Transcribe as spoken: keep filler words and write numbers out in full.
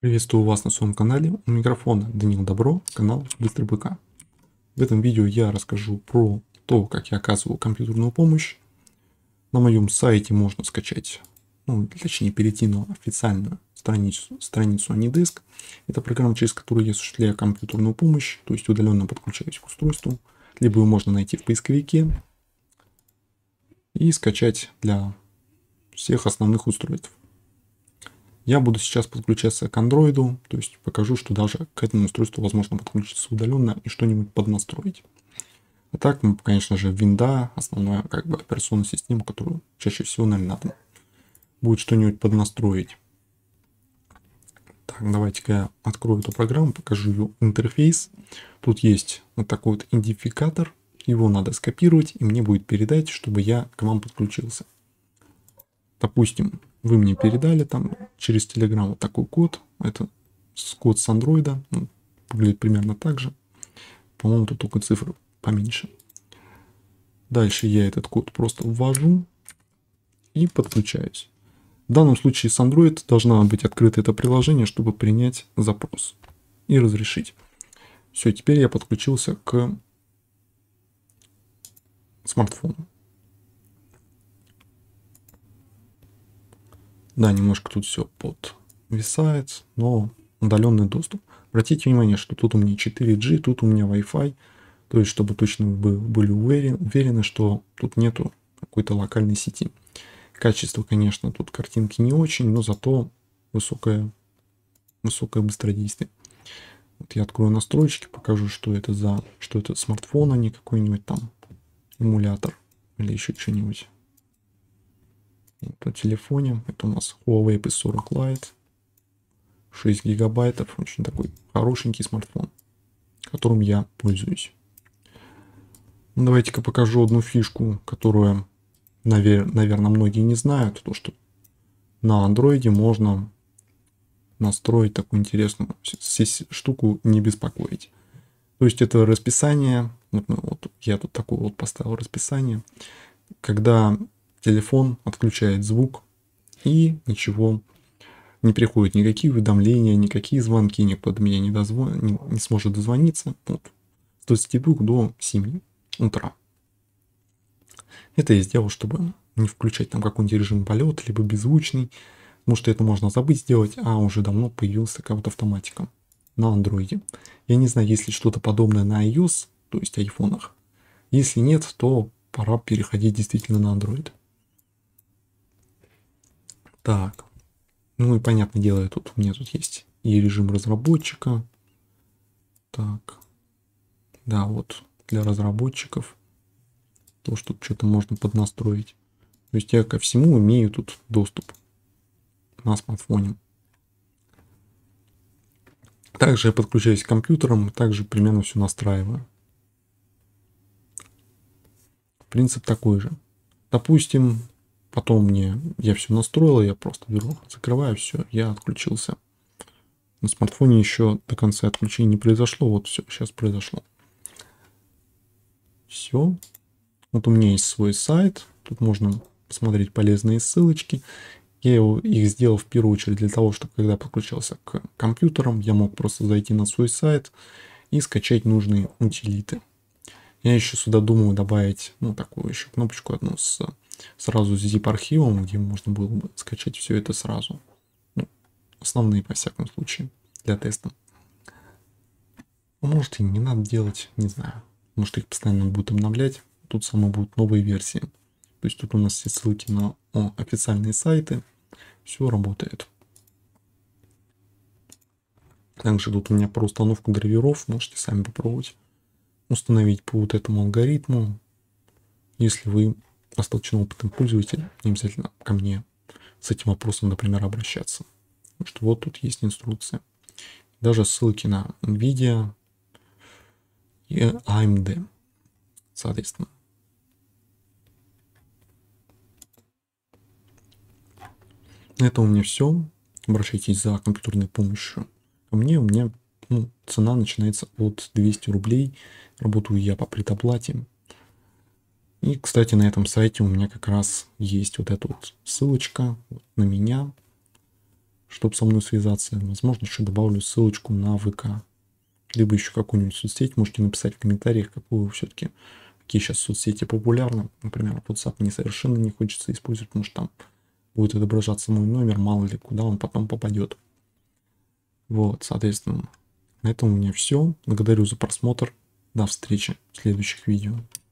Приветствую вас на своем канале. У микрофона Данил Добро, канал Быстрый БК. В этом видео я расскажу про то, как я оказываю компьютерную помощь. На моем сайте можно скачать, ну, точнее перейти на официальную страницу, страницу AnyDesk. Это программа, через которую я осуществляю компьютерную помощь, то есть удаленно подключаюсь к устройству. Либо ее можно найти в поисковике и скачать для всех основных устройств. Я буду сейчас подключаться к андроиду, то есть покажу, что даже к этому устройству возможно подключиться удаленно и что-нибудь поднастроить. А так, ну, конечно же, винда, основная как бы операционная система, которую чаще всего, наверное, надо будет что-нибудь поднастроить. Так, давайте-ка я открою эту программу, покажу ее интерфейс. Тут есть вот такой вот идентификатор, его надо скопировать, и мне будет передать, чтобы я к вам подключился. Допустим, вы мне передали там через Telegram вот такой код. Это код с андроида. Ну, выглядит примерно так же. По-моему, тут только цифры поменьше. Дальше я этот код просто ввожу и подключаюсь. В данном случае с Android должна быть открыто это приложение, чтобы принять запрос и разрешить. Все, теперь я подключился к смартфону. Да, немножко тут все подвисает, но удаленный доступ. Обратите внимание, что тут у меня четыре джи, тут у меня Wi-Fi. То есть, чтобы точно вы были уверены, уверены, что тут нету какой-то локальной сети. Качество, конечно, тут картинки не очень, но зато высокое, высокое быстродействие. Вот я открою настройки, покажу, что это за, что это смартфон, а не какой-нибудь там эмулятор или еще что-нибудь. По телефоне это у нас Huawei пи сорок Lite, шесть гигабайтов, очень такой хорошенький смартфон, которым я пользуюсь. Ну, давайте-ка покажу одну фишку, которую, навер- наверное, многие не знают, то что на андроиде можно настроить такую интересную штуку, не беспокоить. То есть это расписание, вот, вот я тут такое вот поставил расписание, когда телефон отключает звук и ничего не приходит, никакие уведомления, никакие звонки, никто до меня не, дозвон... не, не сможет дозвониться. Вот. С двадцати двух до семи утра. Это я сделал, чтобы не включать там какой-нибудь режим полета, либо беззвучный, потому что это можно забыть сделать, а уже давно появилась такая вот автоматика на андроиде. Я не знаю, есть ли что-то подобное на iOS, то есть айфонах. Если нет, то пора переходить действительно на Android. Так, ну и понятное дело, тут у меня тут есть и режим разработчика. Так, да, вот для разработчиков то, что что-то можно поднастроить. То есть я ко всему имею тут доступ на смартфоне. Также я подключаюсь к компьютерам, также примерно все настраиваю. Принцип такой же. Допустим, потом мне я все настроил, я просто беру, закрываю все, я отключился. На смартфоне еще до конца отключения не произошло, вот все, сейчас произошло. Все. Вот у меня есть свой сайт, тут можно посмотреть полезные ссылочки. Я их сделал в первую очередь для того, чтобы когда подключался к компьютерам, я мог просто зайти на свой сайт и скачать нужные утилиты. Я еще сюда думаю добавить, ну, такую еще кнопочку одну с сразу с zip-архивом, где можно было бы скачать все это сразу. Ну, основные, по всякому случаю, для теста. Может, и не надо делать, не знаю. Может, их постоянно будут обновлять. Тут само будут новые версии. То есть тут у нас все ссылки на о, официальные сайты. Все работает. Также тут у меня про установку драйверов. Можете сами попробовать установить по вот этому алгоритму. Если вы достаточно опытный пользователь, не обязательно ко мне с этим вопросом, например, обращаться. Потому что вот тут есть инструкция. Даже ссылки на NVIDIA и эй эм ди, соответственно. На этом у меня все. Обращайтесь за компьютерной помощью ко мне. У меня ну, цена начинается от двухсот рублей. Работаю я по предоплате. И, кстати, на этом сайте у меня как раз есть вот эта вот ссылочка на меня, чтобы со мной связаться. Возможно, еще добавлю ссылочку на ВК. Либо еще какую-нибудь соцсеть. Можете написать в комментариях, какую все-таки, какие сейчас соцсети популярны. Например, WhatsApp мне совершенно не хочется использовать, потому что там будет отображаться мой номер, мало ли куда он потом попадет. Вот, соответственно, на этом у меня все. Благодарю за просмотр. До встречи в следующих видео.